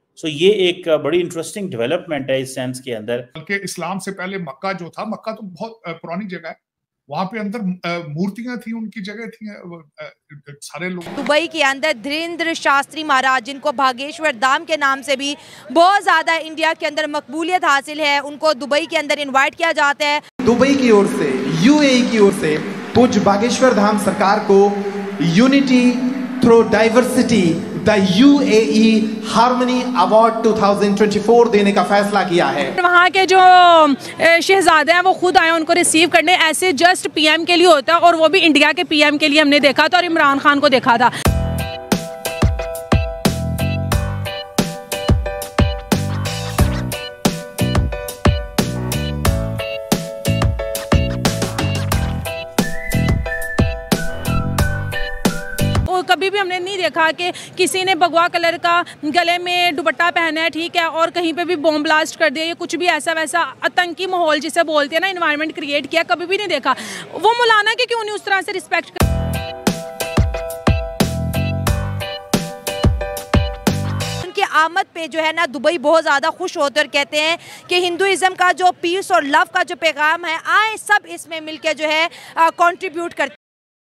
सो ये एक बड़ी इंटरेस्टिंग डेवलपमेंट है इस सेंस के अंदर। बल्कि इस्लाम से पहले मक्का जो था, मक्का तो बहुत पुरानी जगह है, वहां पे अंदर मूर्तियां थी, उनकी जगह थी, सारे लोग। दुबई के अंदर धीरेन्द्र शास्त्री महाराज, जिनको भागेश्वर धाम के नाम से भी बहुत ज्यादा इंडिया के अंदर मकबूलियत हासिल है, उनको दुबई के अंदर इनवाइट किया जाता है। दुबई की ओर से, यूएई की ओर से पूज्य बागेश्वर धाम सरकार को unity through diversity the UAE harmony award 2024 देने का फैसला किया है। वहाँ के जो शहजादे हैं वो खुद आए उनको रिसीव करने, ऐसे जस्ट पीएम के लिए होता है, और वो भी इंडिया के पीएम के लिए हमने देखा था और इमरान खान को देखा था। कभी भी हमने नहीं देखा कि किसी ने भगवा कलर का गले में दुपट्टा पहना है, ठीक है, और कहीं पे भी बॉम्ब ब्लास्ट कर दिया या कुछ भी ऐसा वैसा आतंकी माहौल जिसे बोलते हैं ना, एनवायरनमेंट क्रिएट किया, कभी भी नहीं देखा। वो मौलाना के क्यों नहीं उस तरह से रिस्पेक्ट कर। उनकी आमद पे जो है ना दुबई बहुत ज़्यादा खुश होते और कहते हैं कि हिंदुइज्म का जो पीस और लव का जो पैगाम है, आए सब इसमें मिलकर जो है कंट्रीब्यूट करते।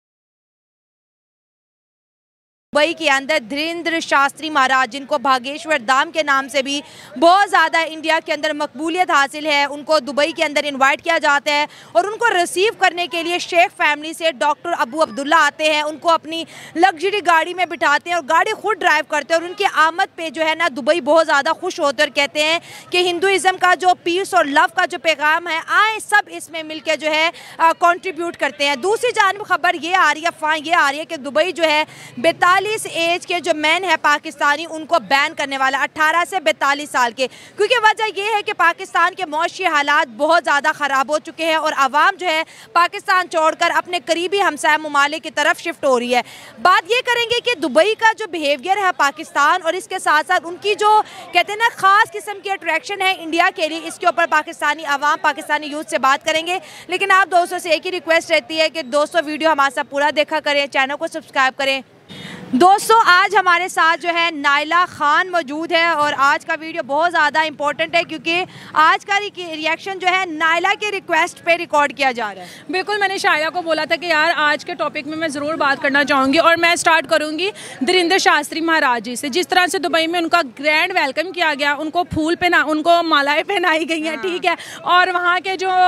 दुबई के अंदर धीरेन्द्र शास्त्री महाराज, जिनको भागेश्वर धाम के नाम से भी बहुत ज़्यादा इंडिया के अंदर मकबूलियत हासिल है, उनको दुबई के अंदर इनवाइट किया जाता है और उनको रिसीव करने के लिए शेख फैमिली से डॉक्टर अबू अब्दुल्ला आते हैं, उनको अपनी लग्जरी गाड़ी में बिठाते हैं और गाड़ी खुद ड्राइव करते हैं। और उनकी आमद पे जो है ना दुबई बहुत ज़्यादा खुश होते और कहते हैं कि हिंदुइज्म का जो पीस और लव का जो पैगाम है, आए सब इसमें मिलकर जो है कंट्रीब्यूट करते हैं। दूसरी जानब खबर ये आ रही है, अफवाह ये आ रही है कि दुबई जो है 42 एज के जो मैन है पाकिस्तानी, उनको बैन करने वाला 18 से 42 साल के, क्योंकि वजह यह है कि पाकिस्तान के मौशी हालात बहुत ज़्यादा ख़राब हो चुके हैं और आवाम जो है पाकिस्तान छोड़कर अपने करीबी हमसाया ममालिक की तरफ शिफ्ट हो रही है। बात ये करेंगे कि दुबई का जो बिहेवियर है पाकिस्तान और इसके साथ साथ उनकी जो कहते हैं ना ख़ास किस्म की अट्रैक्शन है इंडिया के लिए, इसके ऊपर पाकिस्तानी आवाम, पाकिस्तानी यूथ से बात करेंगे। लेकिन आप दोस्तों से एक ही रिक्वेस्ट रहती है कि दोस्तों वीडियो हमारे साथ पूरा देखा करें, चैनल को सब्सक्राइब करें। दोस्तों आज हमारे साथ जो है नाइला खान मौजूद है और आज का वीडियो बहुत ज़्यादा इंपॉर्टेंट है क्योंकि आज का रिएक्शन जो है नाइला के रिक्वेस्ट पे रिकॉर्ड किया जा रहा है। बिल्कुल, मैंने शायरा को बोला था कि यार आज के टॉपिक में मैं ज़रूर बात करना चाहूँगी और मैं स्टार्ट करूँगी धीरेन्द्र शास्त्री महाराज जी से। जिस तरह से दुबई में उनका ग्रैंड वेलकम किया गया, उनको उनको मालाएँ पहनाई गई हैं, ठीक है, और वहाँ के जो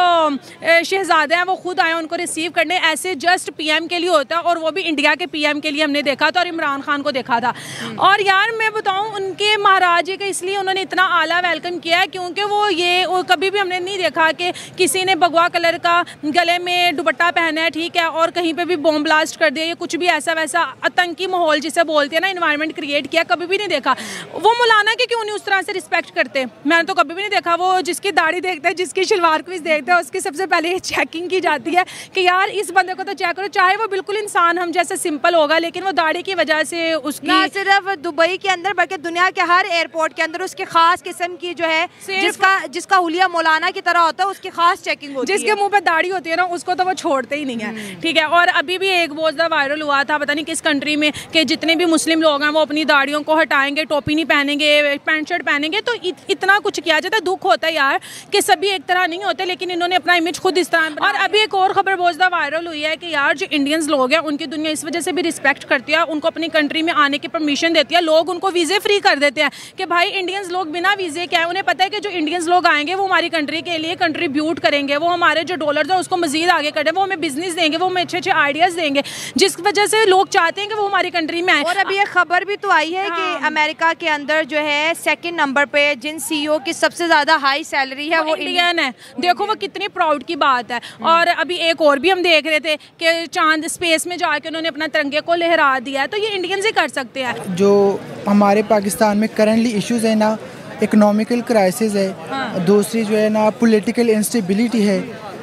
शहजादे हैं वो खुद आए उनको रिसीव करने, ऐसे जस्ट पीएम के लिए होता है और वो भी इंडिया के पीएम के लिए हमने देखा था और इमरान खान को देखा था। और यार मैं बताऊं उनके महाराज जी का इसलिए उन्होंने इतना आला वेलकम किया है क्योंकि वो कभी भी हमने नहीं देखा कि किसी ने भगवा कलर का गले में दुपट्टा पहना है, ठीक है, और कहीं पे भी बॉम्ब ब्लास्ट कर दिया या कुछ भी ऐसा वैसा आतंकी माहौल जिसे बोलते हैं ना, एनवायरनमेंट क्रिएट किया, कभी भी नहीं देखा। वो मौलाना के क्यों नहीं उस तरह से रिस्पेक्ट करते, मैंने तो कभी भी नहीं देखा। वो जिसकी दाढ़ी देखते हैं, जिसकी शलवार कमीज देखते हैं, उसकी सबसे पहले चेकिंग की जाती है कि यार इस बंदे को तो चेक करो, चाहे वो बिल्कुल इंसान हम जैसे सिंपल होगा लेकिन वो दाढ़ी की वजह से उसकी, ना सिर्फ दुबई के अंदर बल्कि दुनिया के हर एयरपोर्ट के अंदर उसकी खास किस्म की जो है जिसका हुलिया मौलाना की तरह होता है उसकी खास चेकिंग होती है। जिसके मुंह पे दाढ़ी होती है ना उसको तो वो छोड़ते ही नहीं है, ठीक है। और अभी भी एक बहुत ज़्यादा वायरल हुआ था पता नहीं किस कंट्री में कि जितने भी मुस्लिम लोग हैं वो अपनी दाढ़ियों को हटाएंगे, टोपी नहीं पहनेंगे, पैंट शर्ट पहनेंगे, तो इतना कुछ किया जाता है। दुख होता है यार कि सभी एक तरह नहीं होते, लेकिन इन्होंने अपना इमेज खुद इस तरह। और अभी एक और खबर बहुत ज़्यादा वायरल हुई है कि यार जो इंडियंस लोग हैं उनकी दुनिया इस वजह से भी रिस्पेक्ट करती है, उनको अपनी कंट्री में आने की परमिशन देती है, लोग उनको वीज़े फ्री कर देते हैं कि भाई इंडियंस लोग बिना वीज़े के आए। उन्हें पता है कि जो इंडियंस लोग आएंगे वो हमारी कंट्री के लिए कंट्रीब्यूट करेंगे, वो हमारे जो डॉलर्स हैं उसको मजीद आगे करें, वो हमें बिजनेस देंगे, वो हमें अच्छे अच्छे आइडियाज़ देंगे, जिस वजह से लोग चाहते हैं कि वो हमारी कंट्री में आए। और अभी एक खबर भी तो आई है कि अमेरिका के अंदर जो है 2nd नंबर पे जिन CEO की सबसे ज़्यादा हाई सैलरी है वो इंडियन है। देखो वो कितनी प्राउड की बात है। और अभी एक और भी हम देख रहे थे कि चांद स्पेस में जाके उन्होंने अपना तिरंगे को लहरा दिया है, तो ये इंडियंस ही कर सकते हैं। जो हमारे पाकिस्तान में करंटली इश्यूज़ है ना, इकोनॉमिकल क्राइसिस है, दूसरी जो है ना पॉलिटिकल इंस्टेबिलिटी है,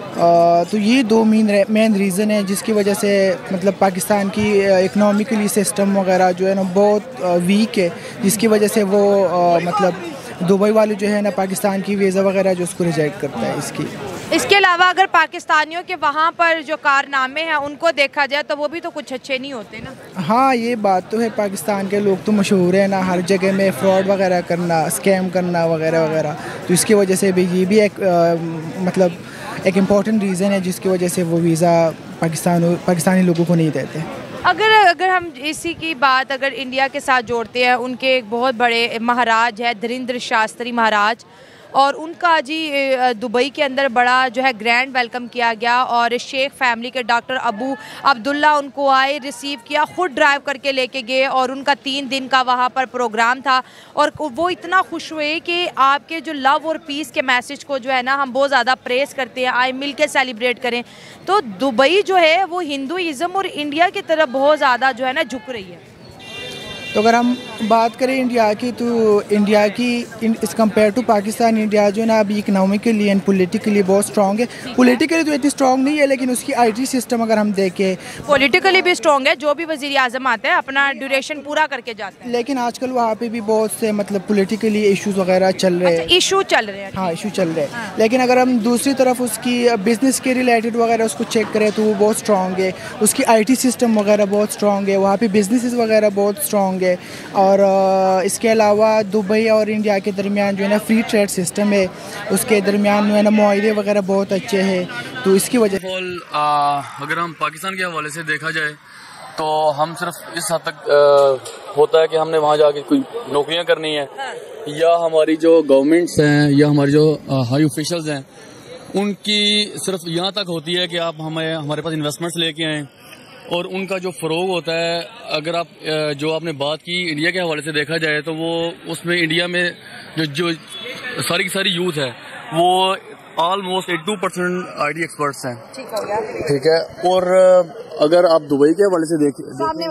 तो ये दो मेन रीज़न है जिसकी वजह से मतलब पाकिस्तान की इकोनॉमिकली सिस्टम वगैरह जो है ना बहुत वीक है, जिसकी वजह से वो मतलब दुबई वाले जो है ना पाकिस्तान की वीज़ा वगैरह जो उसको रिजेक्ट करता है इसकी। इसके अलावा अगर पाकिस्तानियों के वहाँ पर जो कारनामे हैं उनको देखा जाए तो वो भी तो कुछ अच्छे नहीं होते ना। हाँ, ये बात तो है, पाकिस्तान के लोग तो मशहूर है ना हर जगह में फ्रॉड वगैरह करना, स्कैम करना वगैरह वगैरह, तो इसकी वजह से भी ये भी एक मतलब एक इम्पॉर्टेंट रीज़न है जिसकी वजह से वो वीज़ा पाकिस्तानी लोगों को नहीं देते। अगर हम इसी की बात अगर इंडिया के साथ जोड़ते हैं, उनके एक बहुत बड़े महाराज है धीरेंद्र शास्त्री महाराज, और उनका जी दुबई के अंदर बड़ा जो है ग्रैंड वेलकम किया गया और शेख फैमिली के डॉक्टर अबू अब्दुल्ला उनको आए, रिसीव किया, ख़ुद ड्राइव करके लेके गए और उनका 3 दिन का वहाँ पर प्रोग्राम था। और वो इतना खुश हुए कि आपके जो लव और पीस के मैसेज को जो है ना हम बहुत ज़्यादा प्रेस करते हैं, आए मिल के सेलिब्रेट करें। तो दुबई जो है वो हिंदुइज़्म और इंडिया की तरफ बहुत ज़्यादा जो है ना झुक रही है। तो अगर हम बात करें इंडिया की, तो इंडिया की इस कंपेयर टू पाकिस्तान, इंडिया जो है ना अभी इकनॉमिकली एंड पॉलिटिकली बहुत स्ट्रॉन्ग है। पॉलिटिकली तो इतनी स्ट्रॉन्ग नहीं है, लेकिन उसकी आईटी सिस्टम अगर हम देखें, पॉलिटिकली भी स्ट्रॉन्ग है। जो भी वज़ीर आज़म आता है अपना ड्यूरेशन पूरा करके जाता है, लेकिन आजकल वहाँ पे भी बहुत से मतलब पॉलिटिकली इश्यूज वगैरह चल रहे हैं। इशू चल रहे हैं। हाँ, इशू चल रहे हैं। लेकिन अगर हम दूसरी तरफ उसकी बिजनेस के रिलेटेड वगैरह उसको चेक करें तो वो बहुत स्ट्रॉन्ग है। उसकी आईटी सिस्टम वगैरह बहुत स्ट्रॉन्ग है, वहाँ पे बिजनेसेस वगैरह बहुत स्ट्रॉन्ग है। और इसके अलावा दुबई और इंडिया के दरमियान जो है ना फ्री ट्रेड सिस्टम है, उसके दरमियान जो है ना मुआहदे वगैरह बहुत अच्छे हैं। तो इसकी वजह अगर हम पाकिस्तान के हवाले से देखा जाए तो हम सिर्फ इस हद तक होता है कि हमने वहाँ जाके कोई नौकरियाँ करनी है, या हमारी जो गवर्नमेंट्स हैं या हमारे जो हाई ऑफिशियल्स हैं उनकी सिर्फ यहाँ तक होती है कि आप हमारे पास इन्वेस्टमेंट्स लेके आएँ, और उनका जो फ़रोग होता है, अगर आप जो आपने बात की इंडिया के हवाले से देखा जाए तो वो उसमें इंडिया में जो सारी की सारी यूथ है वो ऑलमोस्ट 82% आईटी एक्सपर्ट्स हैं। ठीक है। और अगर आप दुबई के हवाले से देखें,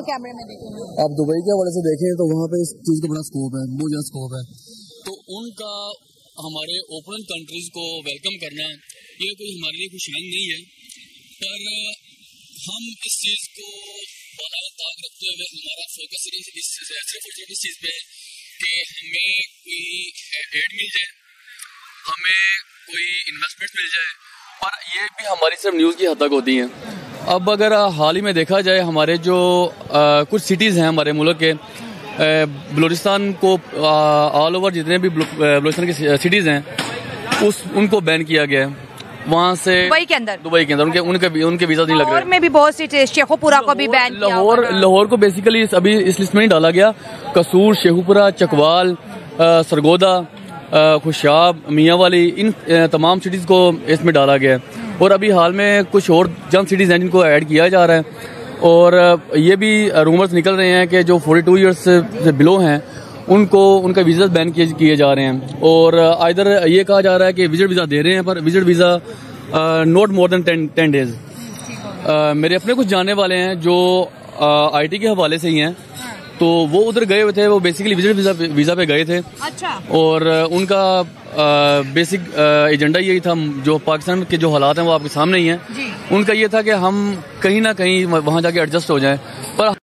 आप दुबई के हवाले से देखें तो वहाँ पे इस चीज़ का बड़ा स्कोप है, बहुत ज़्यादा स्कोप है। तो उनका हमारे ओपन कंट्रीज को वेलकम करना ये कोई हमारे लिए कुछ नहीं है, पर हम इस चीज़ को बनाए ताक रखते हुए हमारा फोकस सिर्फ इस चीज़ पे है कि हमें कोई एड मिल जाए, हमें कोई इन्वेस्टमेंट मिल जाए, पर ये भी हमारी सिर्फ न्यूज़ की हद तक होती हैं। अब अगर हाल ही में देखा जाए, हमारे जो कुछ सिटीज़ हैं हमारे मुल्क के, बलूचिस्तान को ऑल ओवर जितने भी बलूचिस्तान की सिटीज़ हैं उनको बैन किया गया है वहाँ से। दुबई के अंदर उनके वीजा नहीं लग रहे। में भी बहुत सी, शेखुपुरा को भी बैन किया। लाहौर को बेसिकली अभी इस लिस्ट में नहीं डाला गया। कसूर, शेखुपुरा, चकवाल, सरगोदा, खुशाब, मियाँवाली, इन तमाम सिटीज़ को इसमें डाला गया है। और अभी हाल में कुछ और जंग सिटीज़ हैं जिनको ऐड किया जा रहा है। और ये भी रूमर्स निकल रहे हैं कि जो 42 ईयर्स से बिलो हैं उनका वीज़ा बैन किए जा रहे हैं। और इधर ये कहा जा रहा है कि विजिट वीज़ा दे रहे हैं, पर visit visa not more than 10 days. मेरे अपने कुछ जानने वाले हैं जो आईटी के हवाले से ही हैं, तो वो उधर गए हुए थे, वो बेसिकली विजिट वीज़ा पे गए थे। अच्छा। और उनका बेसिक एजेंडा यही था, जो पाकिस्तान के जो हालात हैं वो आपके सामने ही हैं। उनका ये था कि हम कहीं ना कहीं वहाँ जाके एडजस्ट हो जाएं, पर